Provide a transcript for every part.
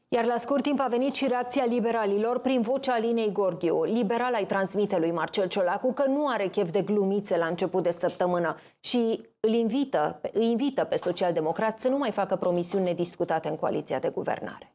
Iar la scurt timp a venit și reacția liberalilor prin vocea Alinei Gorghiu. Liberala îi transmite lui Marcel Ciolacu că nu are chef de glumițe la început de săptămână și îi invită pe socialdemocrați să nu mai facă promisiuni nediscutate în coaliția de guvernare.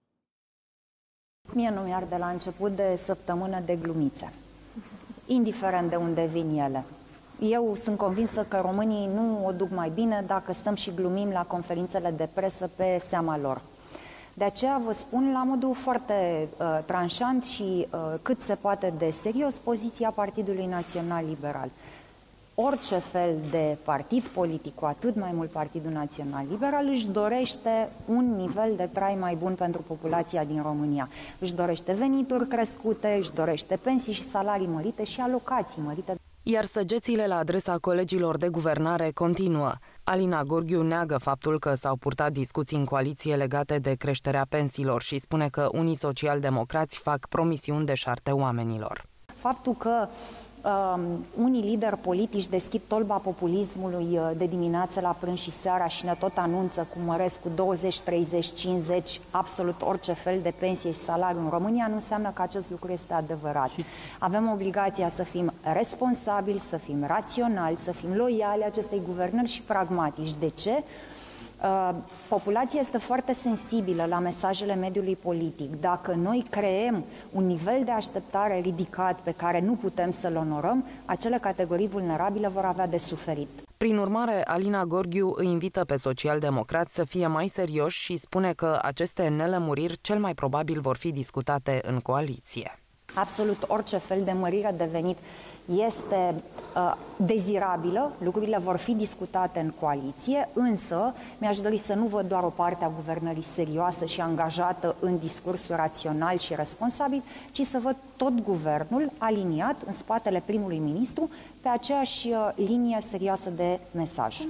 Mie nu mi-ar de la început de săptămână de glumițe, indiferent de unde vin ele. Eu sunt convinsă că românii nu o duc mai bine dacă stăm și glumim la conferințele de presă pe seama lor. De aceea vă spun la modul foarte tranșant și cât se poate de serios poziția Partidului Național Liberal. Orice fel de partid politic, cu atât mai mult Partidul Național Liberal, își dorește un nivel de trai mai bun pentru populația din România. Își dorește venituri crescute, își dorește pensii și salarii mărite și alocații mărite. Iar săgețile la adresa colegilor de guvernare continuă. Alina Gorghiu neagă faptul că s-au purtat discuții în coaliție legate de creșterea pensiilor și spune că unii socialdemocrați fac promisiuni deșarte oamenilor. Faptul că unii lideri politici deschid tolba populismului de dimineață la prânz și seara și ne tot anunță cum măresc cu 20, 30, 50 absolut orice fel de pensie și salariu în România, nu înseamnă că acest lucru este adevărat. Avem obligația să fim responsabili, să fim raționali, să fim loiali acestei guvernări și pragmatici. De ce? Populația este foarte sensibilă la mesajele mediului politic. Dacă noi creăm un nivel de așteptare ridicat pe care nu putem să-l onorăm, acele categorii vulnerabile vor avea de suferit. Prin urmare, Alina Gorghiu îi invită pe socialdemocrați să fie mai serioși și spune că aceste nelămuriri cel mai probabil vor fi discutate în coaliție. Absolut orice fel de mărire de venit este dezirabilă, lucrurile vor fi discutate în coaliție, însă mi-aș dori să nu văd doar o parte a guvernării serioasă și angajată în discursul rațional și responsabil, ci să văd tot guvernul aliniat în spatele primului ministru pe aceeași linie serioasă de mesaj.